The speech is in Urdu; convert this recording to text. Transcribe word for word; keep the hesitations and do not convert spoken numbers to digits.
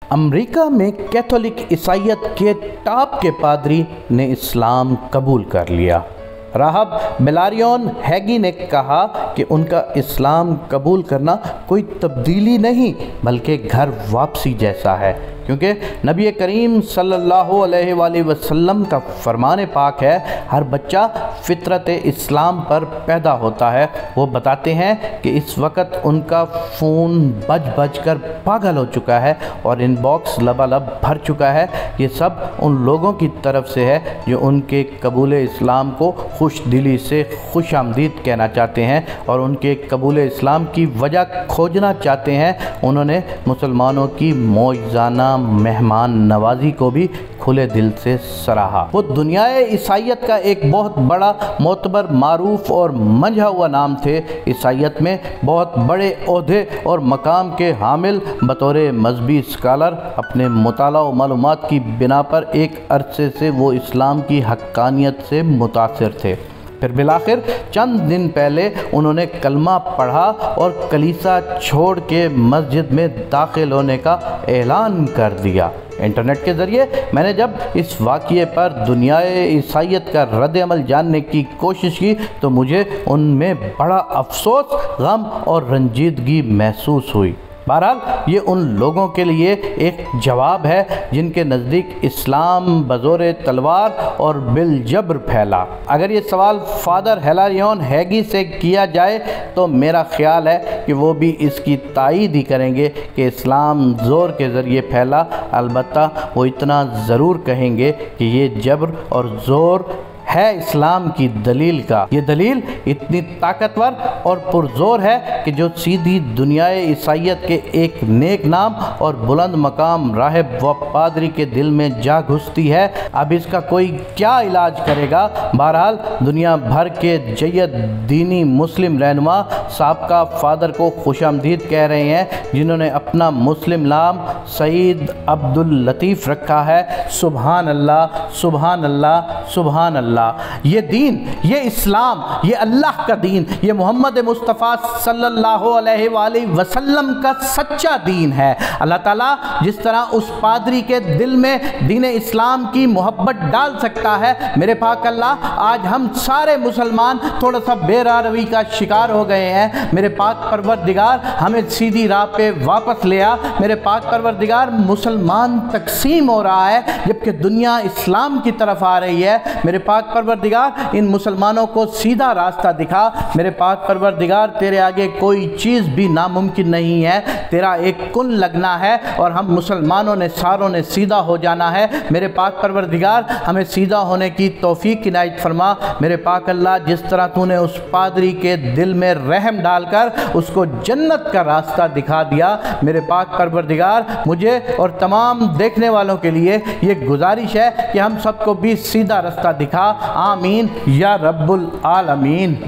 امریکہ میں کیتھولک عیسائیت کے ٹاپ کے پادری نے اسلام قبول کر لیا۔ راہب ملاریون ہیگی نے کہا کہ ان کا اسلام قبول کرنا کوئی تبدیلی نہیں بلکہ گھر واپسی جیسا ہے، کیونکہ نبی کریم صلی اللہ علیہ وآلہ وسلم کا فرمان پاک ہے، ہر بچہ فطرت اسلام پر پیدا ہوتا ہے۔ وہ بتاتے ہیں کہ اس وقت ان کا فون بج بج کر پاگل ہو چکا ہے اور ان باکس لبالب بھر چکا ہے۔ یہ سب ان لوگوں کی طرف سے ہے جو ان کے قبول اسلام کو خوش دلی سے خوش آمدید کہنا چاہتے ہیں اور ان کے قبول اسلام کی وجہ کھوجنا چاہتے ہیں۔ انہوں نے مسلمانوں کی معجزانہ مہمان نوازی کو بھی کھلے دل سے سراہا۔ وہ دنیا عیسائیت کا ایک بہت بڑا معتبر، معروف اور منجھا ہوا نام تھے۔ عیسائیت میں بہت بڑے عہدے اور مقام کے حامل، بطور مذہبی اسکالر اپنے مطالعہ و معلومات کی بنا پر ایک عرصے سے وہ اسلام کی حقانیت سے متاثر تھے۔ پھر بالآخر چند دن پہلے انہوں نے کلمہ پڑھا اور کلیسا چھوڑ کے مسجد میں داخل ہونے کا اعلان کر دیا۔ انٹرنیٹ کے ذریعے میں نے جب اس واقعے پر دنیا عیسائیت کا رد عمل جاننے کی کوشش کی تو مجھے ان میں بڑا افسوس، غم اور رنجیدگی محسوس ہوئی۔ بہرحال یہ ان لوگوں کے لیے ایک جواب ہے جن کے نزدیک اسلام بزور تلوار اور بالجبر پھیلا۔ اگر یہ سوال فادر ہیلاریون ہیگی سے کیا جائے تو میرا خیال ہے کہ وہ بھی اس کی تائید ہی کریں گے کہ اسلام زور کے ذریعے پھیلا۔ البتہ وہ اتنا ضرور کہیں گے کہ یہ جبر اور زور ہے اسلام کی دلیل کا۔ یہ دلیل اتنی طاقتور اور پرزور ہے کہ جو سیدھی دنیا عیسائیت کے ایک نیک نام اور بلند مقام راہب و پادری کے دل میں جا گھستی ہے۔ اب اس کا کوئی کیا علاج کرے گا؟ بہرحال دنیا بھر کے جید دینی مسلم رہنما سابقہ فادر کو خوش آمدید کہہ رہے ہیں جنہوں نے اپنا مسلم نام سعید عبداللطیف رکھا ہے۔ سبحان اللہ، سبحان اللہ، سبحان اللہ۔ یہ دین، یہ اسلام، یہ اللہ کا دین، یہ محمد مصطفیٰ صلی اللہ علیہ وآلہ وسلم کا سچا دین ہے۔ اللہ تعالیٰ جس طرح اس پادری کے دل میں دین اسلام کی محبت ڈال سکتا ہے، میرے پاک اللہ، آج ہم سارے مسلمان تھوڑا سا بے راہ روی کا شکار ہو گئے ہیں۔ میرے پاک پروردگار ہمیں سیدھی راہ پہ واپس لے آ۔ میرے پاک پروردگار مسلمان تقسیم ہو رہا ہے جبکہ دنیا اسلام کی طرف آ رہی ہے۔ میرے پاک پروردگار ان مسلمانوں کو سیدھا راستہ دکھا۔ میرے پاک پروردگار تیرے آگے کوئی چیز بھی ناممکن نہیں ہے، تیرا ایک کن لگنا ہے اور ہم مسلمانوں نے ساروں نے سیدھا ہو جانا ہے۔ میرے پاک پروردگار ہمیں سیدھا ہونے کی توفیق عنایت فرما۔ میرے پاک اللہ، جس طرح تو نے اس پادری کے دل میں رحم ڈال کر اس کو جنت کا راستہ دکھا دیا، میرے پاک پروردگار مجھے اور تمام دیکھنے والوں کے لیے یہ گزارش ہے کہ ہم سب کو بھی سیدھا راستہ دکھا۔ آمین یا رب العالمین۔